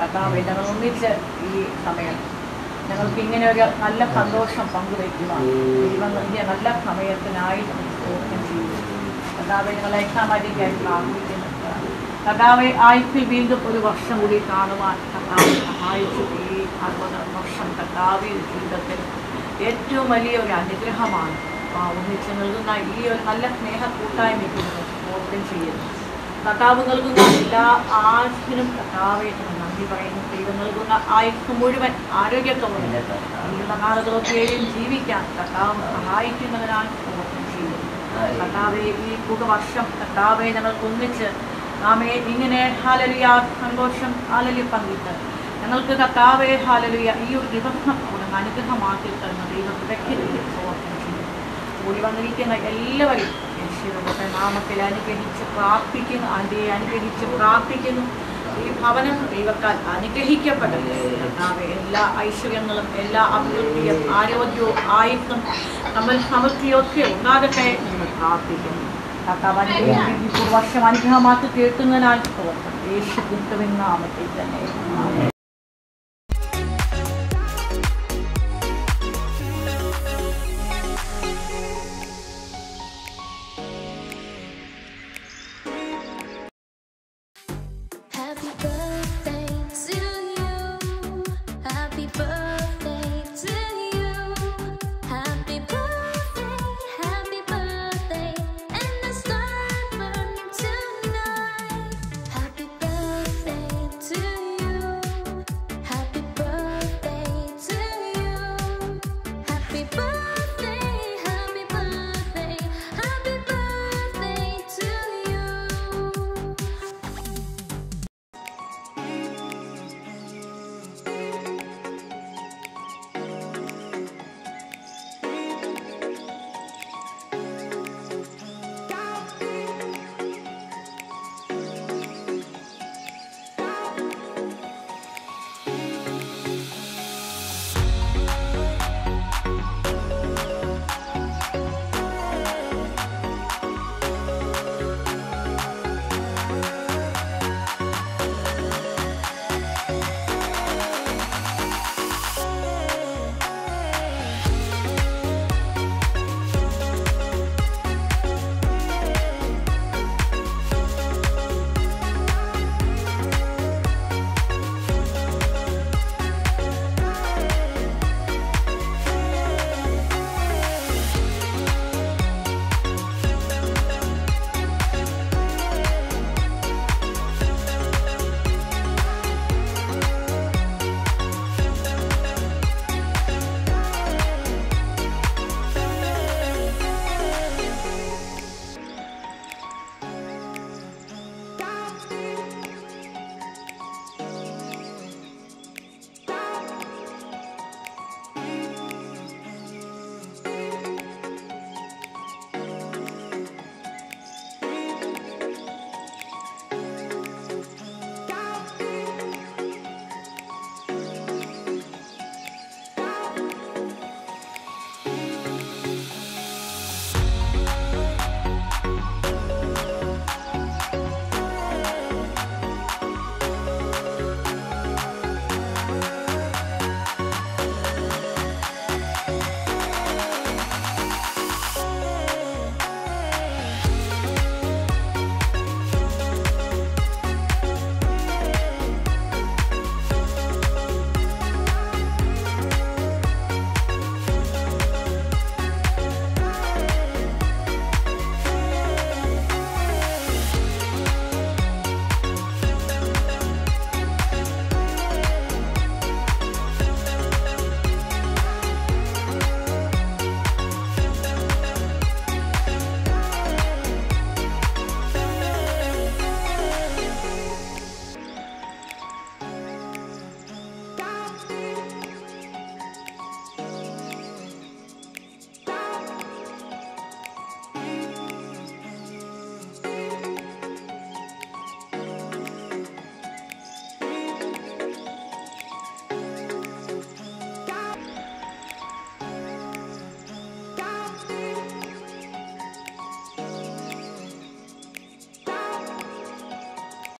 കർത്താവേ ഞങ്ങൾ ഒന്നിച്ച് ഈ സമയം ഞങ്ങൾക്ക് ഇങ്ങനെ ഒരു നല്ല സന്തോഷം പങ്കുവയ്ക്കുവാൻ ദൈവം നൽകിയ നല്ല സമയത്തിനായി സ്തോത്രം ചെയ്യുന്നു. കർത്താവെ ഞങ്ങളെ എക്കാമാരിക്കായി പ്രാർത്ഥിക്കുന്നു. കർത്താവെ ആയുസ്സിൽ വീണ്ടും ഒരു വർഷം കൂടി കാണുവാൻ കർത്താവ് സഹായിച്ചു. ഈ 60 വർഷം കർത്താവ് ജീവിതത്തിൽ ഏറ്റവും വലിയ ഒരു അനുഗ്രഹമാണ്. ഒന്നിച്ച് നൽകുന്ന ഈ ഒരു നല്ല സ്നേഹ കൂട്ടായ്മയ്ക്ക് സ്തോത്രം ചെയ്യുന്നു. കർത്താവ് നൽകുന്ന എല്ലാ ആയുസ്സിനും കർത്താവെ നന്ദി പറയുന്നു. ദൈവം നൽകുന്ന ആയുസ് മുഴുവൻ ആരോഗ്യത്തോടെ ഉള്ള നാളുകളൊക്കെയും ജീവിക്കാൻ കർത്താവ് സഹായിക്കുന്നതിനാൽ സ്തോത്രം ചെയ്യുന്നു. കർത്താവെ ഈ പുതുവർഷം കർത്താവെ ഞങ്ങൾക്ക് ഒന്നിച്ച് നാമേ ഇങ്ങനെ ഹല്ലേലൂയ സന്തോഷം ഹല്ലേലൂയ പങ്കിട്ട് ഞങ്ങൾക്ക് കർത്താവെ ഹല്ലേലൂയ ഈ ഒരു ദിവസം അനുഗ്രഹമാക്കി തരുന്ന ദൈവത്തെ സ്തോത്രം ചെയ്യുന്നു. കൂടി വന്നിരിക്കുന്ന എല്ലാവരും യേശുവിന്റെ നാമത്തിൽ അനുഗ്രഹിച്ച് പ്രാർത്ഥിക്കുന്നു. ആന്റിയെ അനുഗ്രഹിച്ച് പ്രാർത്ഥിക്കുന്നു. ഈ ഭവനം ദൈവത്താൽ അനുഗ്രഹിക്കപ്പെട്ടത് കർത്താവെ എല്ലാ ഐശ്വര്യങ്ങളും എല്ലാ അഭിവൃദ്ധിയും ആരോഗ്യവും ആയുസ്സും നമ്മൾ സമൃദ്ധിയൊക്കെ ഉണ്ടാകട്ടെ എന്ന് പ്രാർത്ഥിക്കുന്നു. കർത്താവ് അനുഗ്രഹിക്കും വർഷം അനുഗ്രഹമാക്കി കേൾക്കുന്നതിനാൽ സ്തോത്രം. യേശു ക്രിസ്തുവിൻ നാമത്തിൽ തന്നെ. Happy birthday to you. Happy birthday.